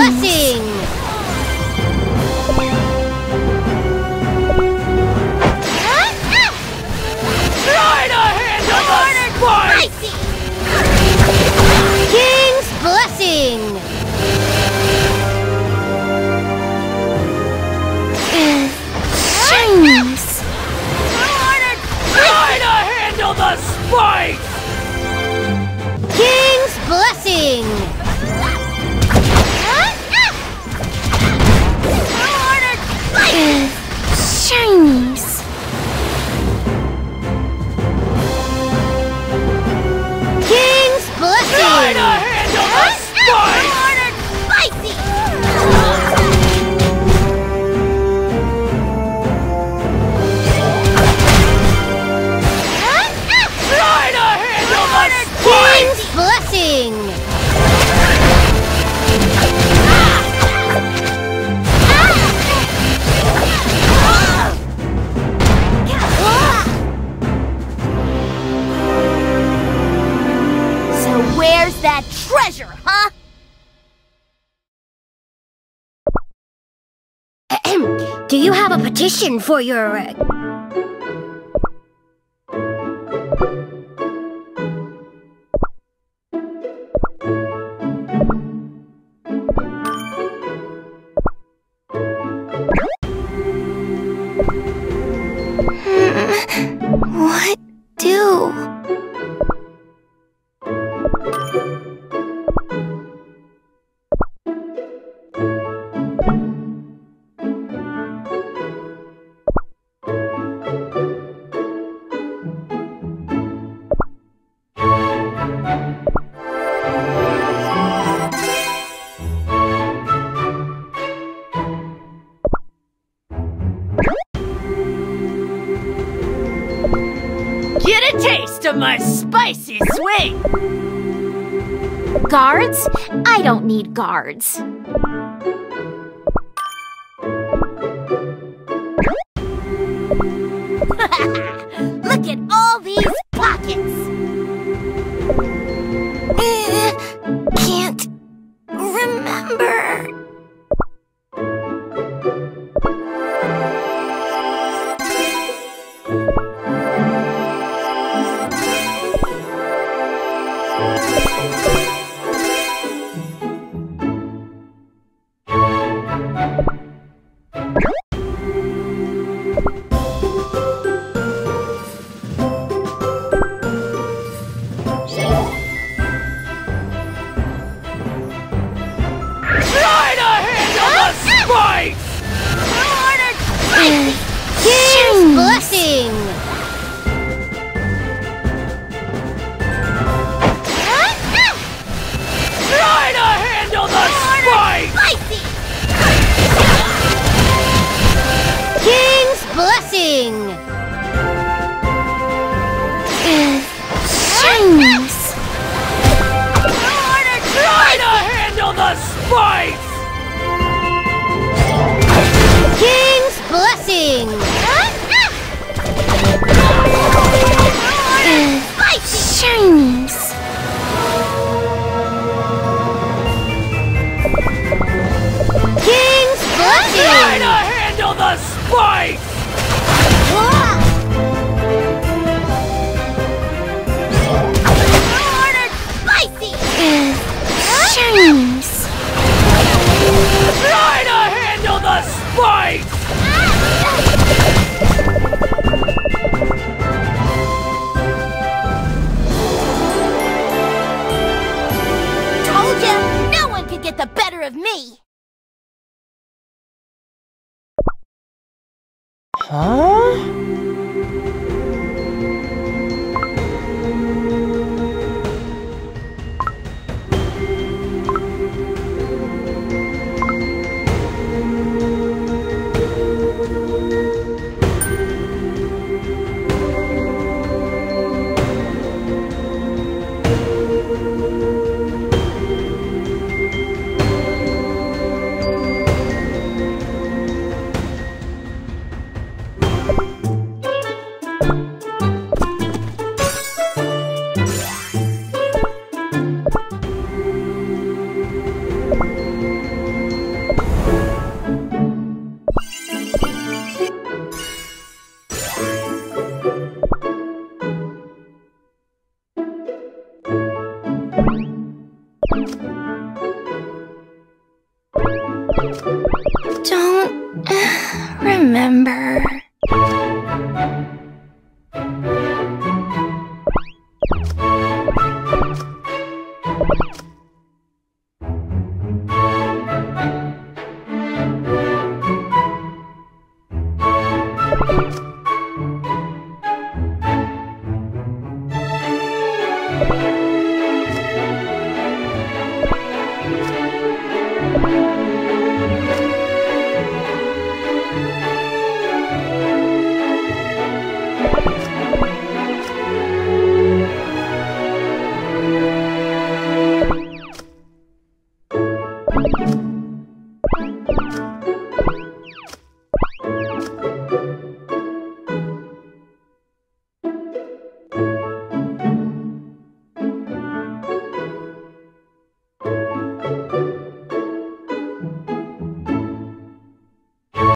blessing! Try to handle the spice! King's blessing! Shinies! Try to handle the spice! King's blessing! Shinies! King's blessing! Try to handle the spice! Try to handle the King's spice! blessing! So where's that treasure, huh? Do you have a petition for your... What do? Get a taste of my spicy swing! Guards? I don't need guards. Look at all these pockets! Can't remember. Try to handle the spice! King's blessing! Try to handle the spice! King's blessing! Shinies! Try to handle the spice! King's blessing! Shinies! King's blessing! Try to handle the spice! Shinies! Try to handle the spice! Told ya, no one could get the better of me! Huh? Don't remember.